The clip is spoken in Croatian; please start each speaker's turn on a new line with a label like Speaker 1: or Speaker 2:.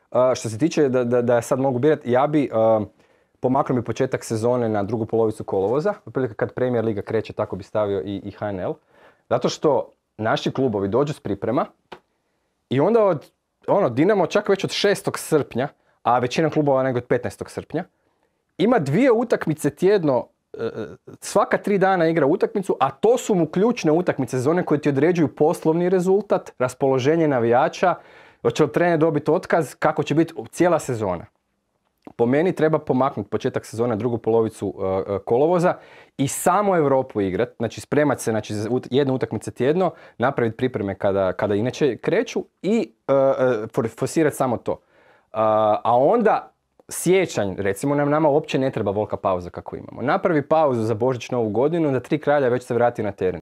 Speaker 1: Što se tiče da sad mogu birati, ja bi pomaknuo bi početak sezone na drugu polovicu kolovoza. Otprilike kad Premier Liga kreće, tako bi stavio i HNL. Zato što naši klubovi dođu s priprema i onda Dinamo čak već od 6. srpnja, a većina klubova nego od 15. srpnja, ima 2 utakmice tjedno, svaka 3 dana igra utakmicu, a to su mu ključne utakmice sezone koje ti određuju poslovni rezultat, raspoloženje navijača, hoće li trener dobiti otkaz, kako će biti cijela sezona. Po meni treba pomaknuti početak sezone na drugu polovicu kolovoza i samo Europu igrati, znači spremati se za jednu utakmice tjedno, napraviti pripreme kada inače kreću i forsirati samo to. A onda siječanj, recimo, nama uopće ne treba volka pauza kako imamo. Napravi pauzu za Božić, Novu godinu, da 3 kralja već se vrati na teren.